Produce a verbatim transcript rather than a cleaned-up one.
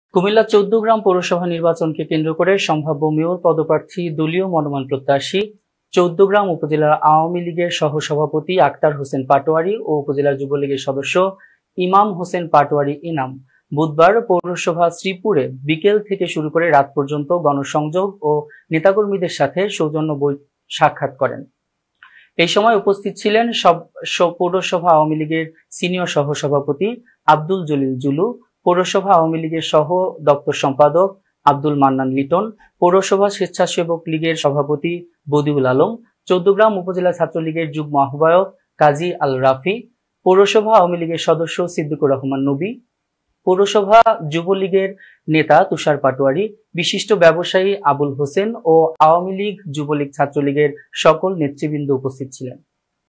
কুমিল্লা চৌদ্দগ্রাম পৌরসভা নির্বাচনকে কেন্দ্র করে সম্ভাব্য মেয়র পদপ্রার্থী দলীয় মনোনয়ন প্রত্যাশী চৌদ্দগ্রাম উপজেলার আওয়ামী লীগের সহসভাপতি আক্তার হোসেন পাটোয়ারি ও উপজেলা যুবলীগের সদস্য ইমাম হোসেন পাটোয়ারি ইনাম বুধবার পৌরসভা শ্রীপুরে বিকেল থেকে শুরু করে রাত পর্যন্ত গণসংযোগ ও নেতাকর্মীদের সাথে সৌজন্য সাক্ষাৎ করেন। এই সময় উপস্থিত ছিলেন সব পৌরসভা আওয়ামী লীগের সিনিয়র সহসভাপতি আব্দুল জলিল জুলু, পৌরসভা আওয়ামী লীগের সহ দপ্তর সম্পাদক আব্দুল মান্নান লিটন, পৌরসভা স্বেচ্ছাসেবক লীগের সভাপতি বদিউল আলম, চৌদ্দগ্রাম উপজেলা ছাত্রলীগের যুগ্ম আহ্বায়ক কাজী আল রাফি, পৌরসভা আওয়ামী লীগের সদস্য সিদ্দিকুর রহমান নবী, পৌরসভা যুবলীগের নেতা তুষার পাটোয়ারি, বিশিষ্ট ব্যবসায়ী আবুল হোসেন ও আওয়ামী লীগ, যুবলীগ, ছাত্রলীগের সকল নেতৃবৃন্দ উপস্থিত ছিলেন।